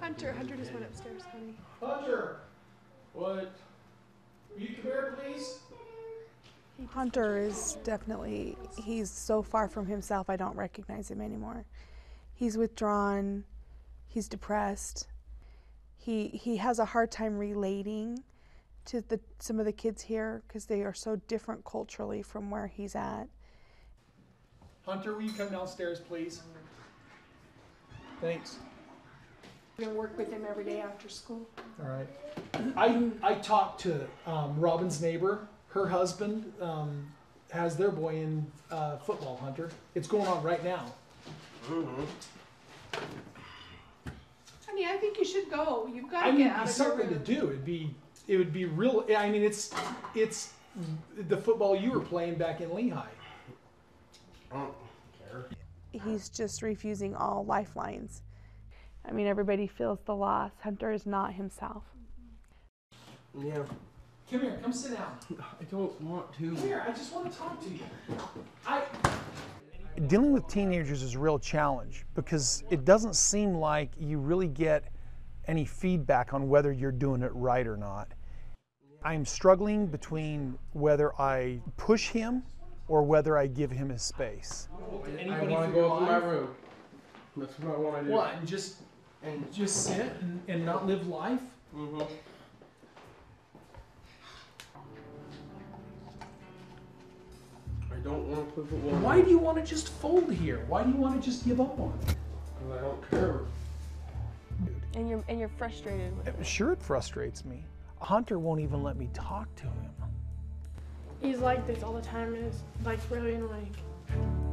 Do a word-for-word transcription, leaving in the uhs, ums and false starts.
Hunter, Hunter just went upstairs, honey. Hunter! What? Will you come here, please? Hunter is definitely, he's so far from himself, I don't recognize him anymore. He's withdrawn, he's depressed. He, he has a hard time relating to the, some of the kids here because they are so different culturally from where he's at. Hunter, will you come downstairs, please? Thanks. We're gonna work with him every day after school. All right. I, I talked to um, Robin's neighbor. Her husband um, has their boy in uh, football, Hunter. It's going on right now. Mm-hmm. Honey, I think you should go. You've got to I mean, get it'd out be of your something to room. do. It'd be, it would be real. I mean, it's, it's the football you were playing back in Lehigh. I don't care. He's just refusing all lifelines. I mean, everybody feels the loss. Hunter is not himself. Yeah. Come here. Come sit down. I don't want to. Come here. I just want to talk to you. I. Dealing with teenagers is a real challenge because it doesn't seem like you really get any feedback on whether you're doing it right or not. I'm struggling between whether I push him or whether I give him his space. I want to go up in my room. That's what I want to do. What? And just and just sit and, and not live life? Mm-hmm. I don't want to play football. Why do you want to just fold here? Why do you want to just give up on it? Because I don't care. And you're and you're frustrated with it. Sure, it frustrates me. Hunter won't even let me talk to him. He's like this all the time, and it's like really annoying.